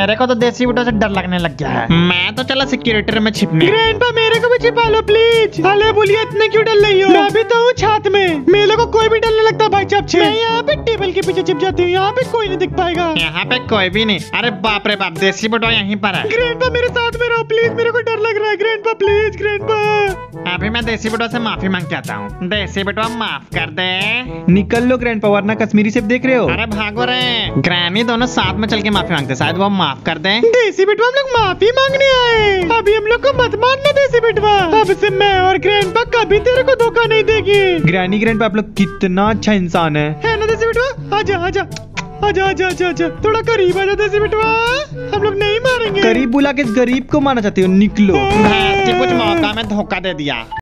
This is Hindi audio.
मेरे को तो देसी बिटवा से डर लगने लग गया है। मैं तो चला सिक्योरिटी में छिपने। ग्रैंडपा मेरे को भी छिपा लो प्लीज। अरे बोलिए इतने क्यों डर रही हो? मैं भी तो हूँ छात में, मेरे को कोई भी डर नहीं लगता भाई। चप मैं यहाँ पे टेबल के पीछे छिप जाती हूँ, यहाँ पे कोई नहीं दिख पाएगा। यहाँ पे कोई भी नहीं। अरे बाप रे बाप, देसी बिटवा यहीं पर है। ग्रैंडपा मेरे साथ में रहो प्लीज, मेरे को डर लग रहा है। Grandpa please, grandpa. अभी मैं देसी बिटवा से माफी मांग के आता हूँ। देसी बिटवा माफ कर दे। निकल लो ग्रैंडपा, वरना कश्मीरी सेब देख रहे हो। अरे भागो रे। ग्रैनी दोनों साथ में चल के माफी मांगते, शायद वो माफ कर दे। देसी बिटवा हम लोग माफी मांगने आए, अभी हम लोग को मत मारना देसी बिटवा। अब से मैं और ग्रैंडपा कभी तेरे को धोखा नहीं देगी। ग्रैनी ग्रैंडपा आप लोग कितना अच्छा इंसान है ना देसी बिटवा? आजा आजा आजा आजा आजा आजा, थोड़ा करीब आजा देसी बिटवा, हम लोग नहीं मारेंगे। करीब बुला के गरीब को मारना चाहते हो? निकलो। भैंस की कुछ मौका में धोखा दे दिया।